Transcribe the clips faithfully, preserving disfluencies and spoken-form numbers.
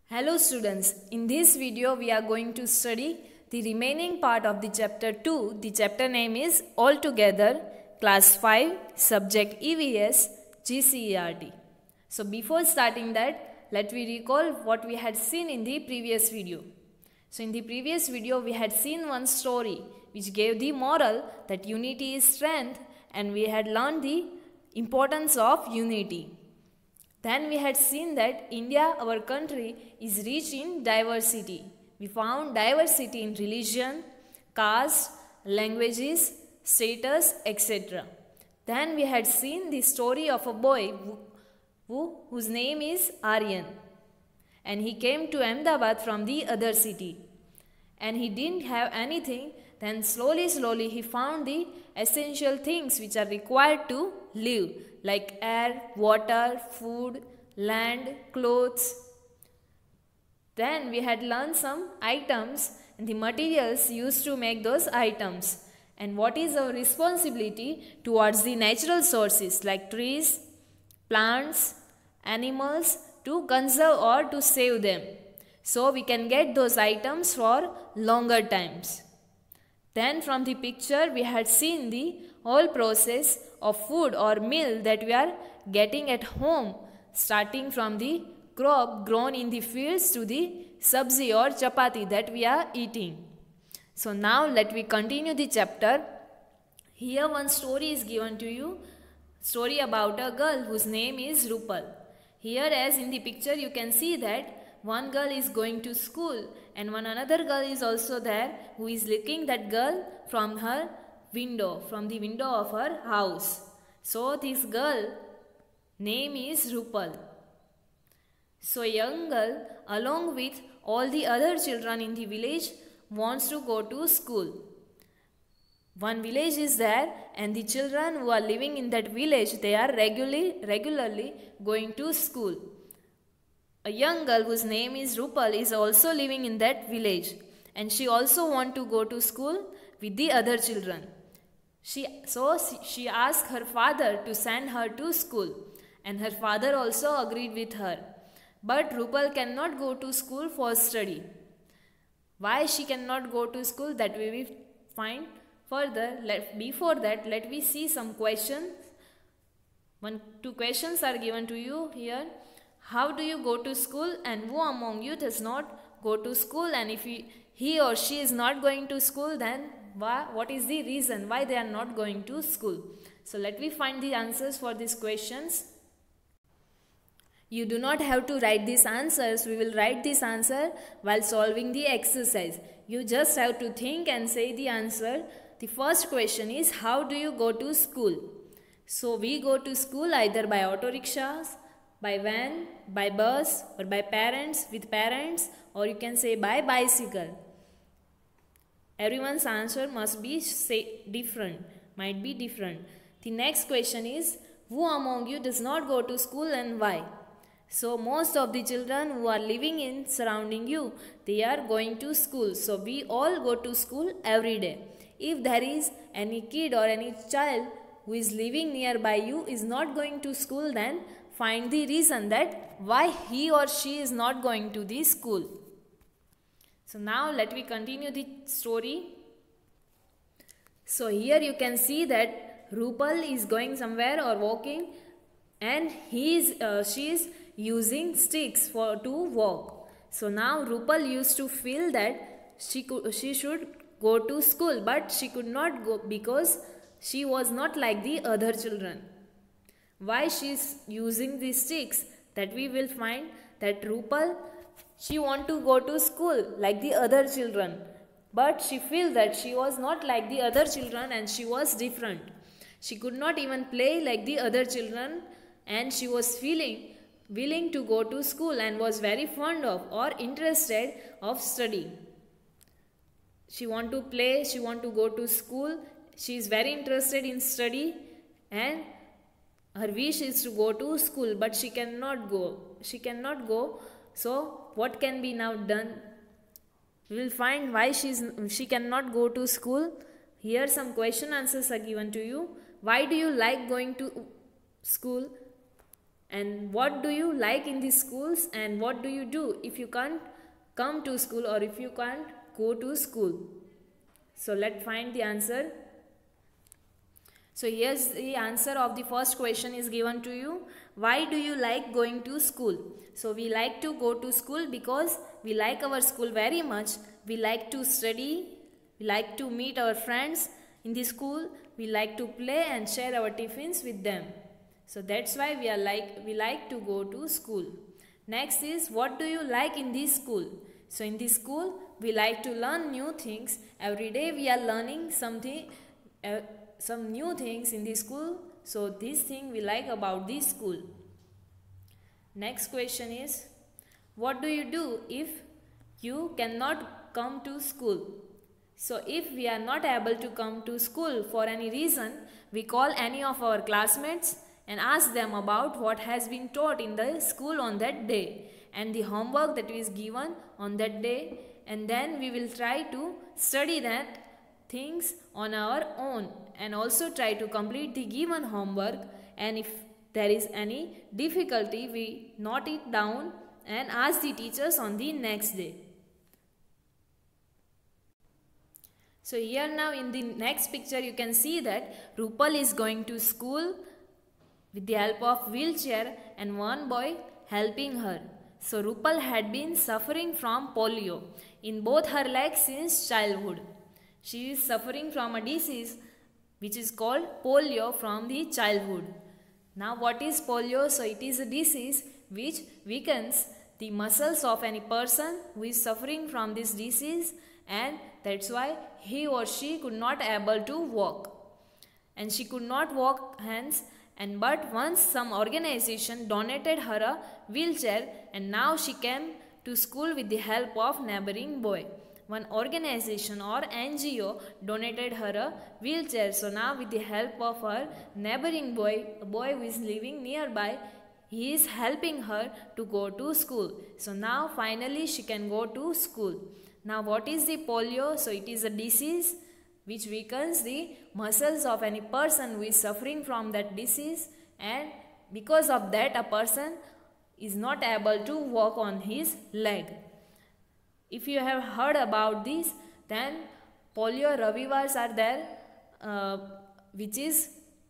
Hello students, in this video we are going to study the remaining part of the chapter two. The chapter name is Altogether, class five, subject E V S, G C E R T. So before starting that, let me recall what we had seen in the previous video. So in the previous video we had seen one story which gave the moral that unity is strength, and we had learned the importance of unity. Then we had seen that India, our country, is rich in diversity. We found diversity in religion, caste, languages, status, et cetera. Then we had seen the story of a boy who, who, whose name is Aryan. And he came to Ahmedabad from the other city. And he didn't have anything. Then slowly, slowly he found the essential things which are required to live, like air, water, food, land, clothes. Then we had learned some items and the materials used to make those items. And what is our responsibility towards the natural sources like trees, plants, animals, to conserve or to save them, so we can get those items for longer times. Then from the picture we had seen the whole process of food or meal that we are getting at home, starting from the crop grown in the fields to the sabzi or chapati that we are eating. So now let me continue the chapter. Here one story is given to you, story about a girl whose name is Rupal. Here, as in the picture, you can see that one girl is going to school and one another girl is also there who is looking that girl from her window, from the window of her house. So this girl name is Rupal. So young girl along with all the other children in the village wants to go to school. One village is there and the children who are living in that village, they are regularly, regularly going to school. A young girl whose name is Rupal is also living in that village, and she also wants to go to school with the other children. She, so she asked her father to send her to school, and her father also agreed with her. But Rupal cannot go to school for study. Why she cannot go to school, that we will find further. Let, before that, let me see some questions. One, two questions are given to you here. How do you go to school, and who among you does not go to school? And if he, he or she is not going to school, then why, what is the reason why they are not going to school? So let me find the answers for these questions. You do not have to write these answers. We will write this answer while solving the exercise. You just have to think and say the answer. The first question is, how do you go to school? So we go to school either by auto rickshaws, by van, by bus, or by parents, with parents, or you can say by bicycle. Everyone's answer must be say different, might be different. The next question is, who among you does not go to school and why? So most of the children who are living in surrounding you, they are going to school. So we all go to school every day. If there is any kid or any child who is living nearby you is not going to school, then find the reason that why he or she is not going to the school. So now let me continue the story. So here you can see that Rupal is going somewhere or walking, and he is, uh, she is using sticks for to walk. So now Rupal used to feel that she could, she should go to school, but she could not go because she was not like the other children. Why she is using these sticks? That we will find that Rupal, she want to go to school like the other children, but she feel that she was not like the other children and she was different. She could not even play like the other children, and she was feeling willing to go to school and was very fond of or interested of study. She want to play, she want to go to school, she is very interested in study, and her wish is to go to school, but she cannot go. She cannot go. So what can be now done? We will find why she is, she cannot go to school. Here some question answers are given to you. Why do you like going to school? and what do you like in the schools, and what do you do if you can't come to school or if you can't go to school. So let's find the answer. So here's the answer of the first question is given to you. Why do you like going to school? So we like to go to school because we like our school very much. We like to study, we like to meet our friends in the school, we like to play and share our tiffins with them. So that's why we are like we like to go to school. Next is, what do you like in this school? So in this school we like to learn new things. Every day we are learning something, uh, some new things in the school. So this thing we like about this school. Next question is, what do you do if you cannot come to school? So if we are not able to come to school for any reason, we call any of our classmates and ask them about what has been taught in the school on that day and the homework that is given on that day, and then we will try to study that things on our own and also try to complete the given homework, and if there is any difficulty we note it down and ask the teachers on the next day. So here now in the next picture you can see that Rupal is going to school with the help of wheelchair and one boy helping her. So Rupal had been suffering from polio in both her legs since childhood. She is suffering from a disease which is called polio from the childhood. Now what is polio? So it is a disease which weakens the muscles of any person who is suffering from this disease, and that's why he or she could not able to walk. And she could not walk hence, and but once some organization donated her a wheelchair, and now she came to school with the help of neighboring boy. One organization or N G O donated her a wheelchair. So now with the help of her neighboring boy, a boy who is living nearby, he is helping her to go to school. So now finally she can go to school. Now what is the polio? So it is a disease which weakens the muscles of any person who is suffering from that disease, and because of that a person is not able to walk on his leg. If you have heard about this, then polio Ravivars are there, uh, which is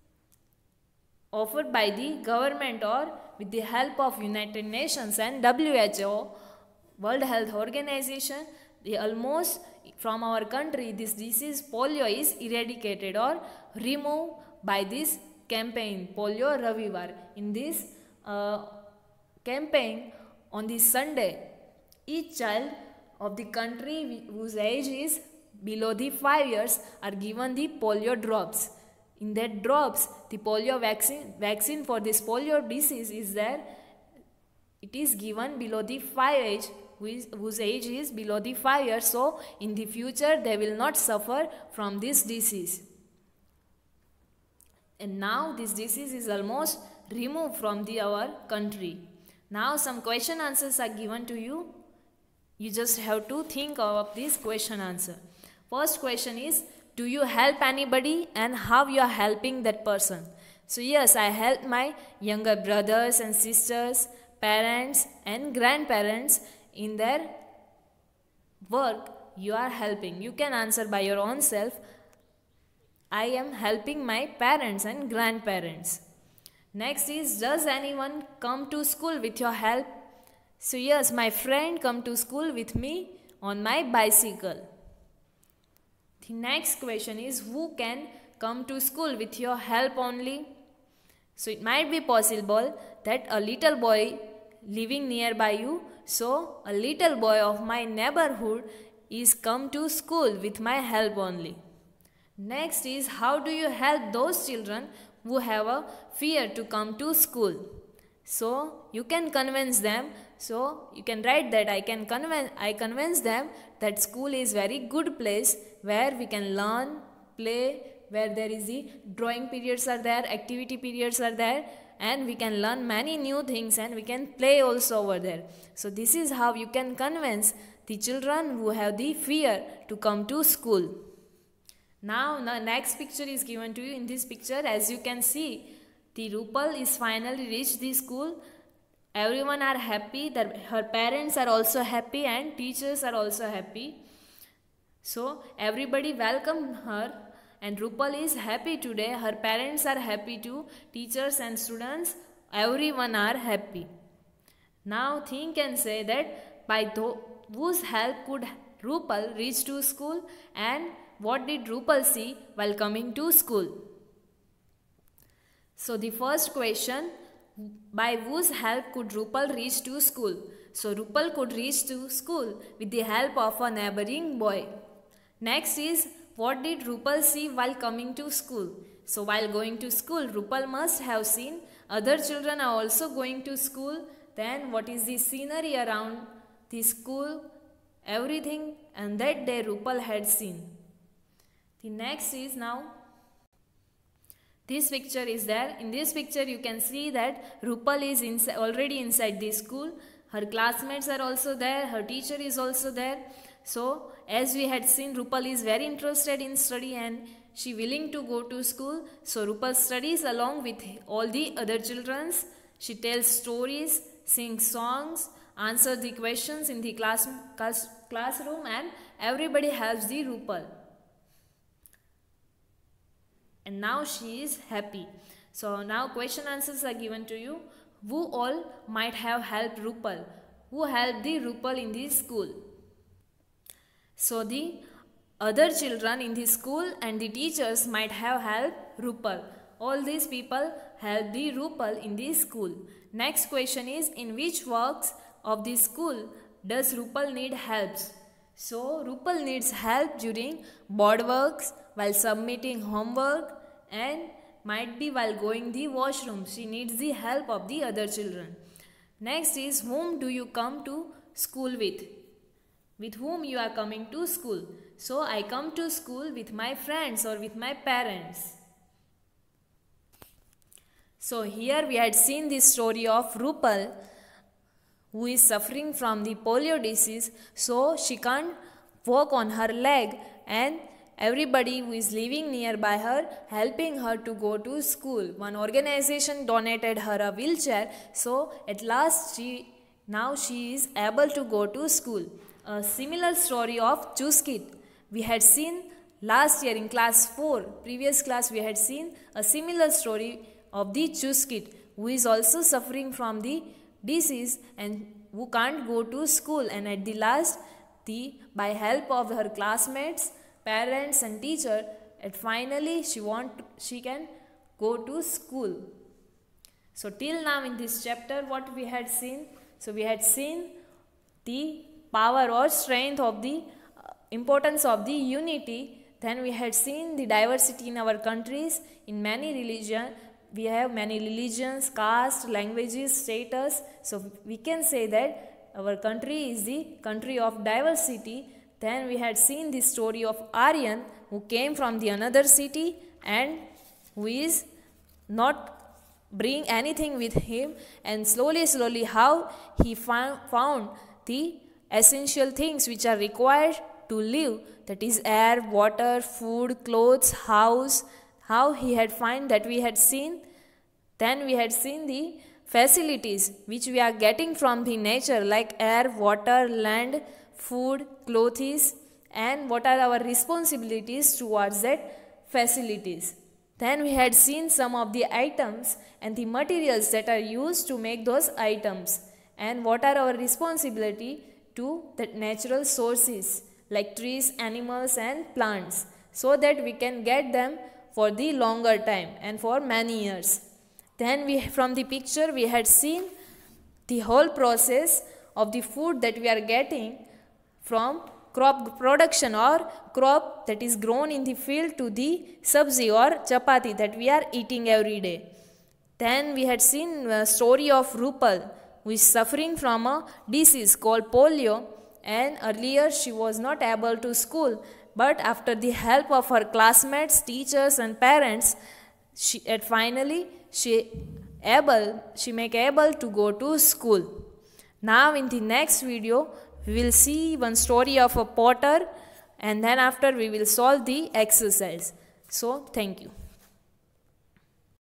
offered by the government or with the help of United Nations and W H O, World Health Organization. The almost from our country this disease polio is eradicated or removed by this campaign Polio Ravivar. In this uh, campaign on this Sunday, each child of the country whose age is below the five years are given the polio drops. In that drops, the polio vaccine, vaccine for this polio disease is there. It is given below the five age, whose age is below the five years. So in the future they will not suffer from this disease. And now this disease is almost removed from the our country. Now some question answers are given to you. You just have to think of this question answer. First question is, do you help anybody and how you are helping that person? So yes, I help my younger brothers and sisters, parents and grandparents in their work. You are helping. You can answer by your own self. I am helping my parents and grandparents. Next is, does anyone come to school with your help? So yes, my friend come to school with me on my bicycle. The next question is, who can come to school with your help only? So it might be possible that a little boy living nearby you, so a little boy of my neighborhood is come to school with my help only. Next is, how do you help those children who have a fear to come to school? So you can convince them. So you can write that I can convince I convince them that school is very good place where we can learn, play, where there is the drawing periods are there, activity periods are there, and we can learn many new things and we can play also over there. So this is how you can convince the children who have the fear to come to school. Now the next picture is given to you. In this picture, as you can see, the Rupal is finally reached the school. Everyone are happy, that her parents are also happy and teachers are also happy. So everybody welcome her and Rupal is happy today. Her parents are happy too, teachers and students, everyone are happy. Now think and say that by th whose help could Rupal reach to school and what did Rupal see while coming to school? So the first question, by whose help could Rupal reach to school? So Rupal could reach to school with the help of a neighboring boy. Next is, what did Rupal see while coming to school? So while going to school, Rupal must have seen other children are also going to school. Then what is the scenery around the school? Everything, and that day Rupal had seen. The next is now, this picture is there. In this picture you can see that Rupal is inside, already inside the school. Her classmates are also there. Her teacher is also there. So as we had seen, Rupal is very interested in study and she willing to go to school. So Rupal studies along with all the other children. She tells stories, sings songs, answers the questions in the class, class, classroom and everybody helps the Rupal. And now she is happy. So now question answers are given to you. Who all might have helped Rupal? Who helped the Rupal in the school? So the other children in the school and the teachers might have helped Rupal. All these people helped the Rupal in the school. Next question is, in which works of the school does Rupal need help? So Rupal needs help during board works, while submitting homework, and might be while going the washroom. She needs the help of the other children. Next is, whom do you come to school with? With whom you are coming to school? So I come to school with my friends or with my parents. So here we had seen the story of Rupal, who is suffering from the polio disease. So she can't walk on her leg and everybody who is living nearby her helping her to go to school. One organization donated her a wheelchair. So at last she now she is able to go to school. A similar story of Chuskit we had seen last year in class four. Previous class we had seen a similar story of the Chuskit, who is also suffering from the disease and who can't go to school, and at the last the by help of her classmates, parents and teacher, and finally she want to, she can go to school. So till now in this chapter what we had seen? So we had seen the power or strength of the uh, importance of the unity. Then we had seen the diversity in our countries. In many religion we have many religions, caste, languages, status. So we can say that our country is the country of diversity. Then we had seen the story of Aryan, who came from the another city and who is not bring anything with him, and slowly slowly how he found, found the essential things which are required to live, that is air, water, food, clothes, house, how he had find that we had seen. Then we had seen the facilities which we are getting from the nature, like air, water, land, food, clothes, and what are our responsibilities towards that facilities. Then we had seen some of the items and the materials that are used to make those items, and what are our responsibility to that natural sources like trees, animals and plants, so that we can get them for the longer time and for many years. Then we from the picture we had seen the whole process of the food that we are getting from crop production or crop that is grown in the field to the sabzi or chapati that we are eating every day. Then we had seen a story of Rupal, who is suffering from a disease called polio, and earlier she was not able to school, but after the help of her classmates, teachers and parents, she and finally she able she make able to go to school. Now in the next video we will see one story of a potter, and then after we will solve the exercise. So thank you.